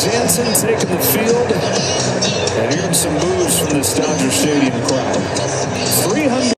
Jansen taking the field. And here's some moves from this Dodger Stadium crowd. 300.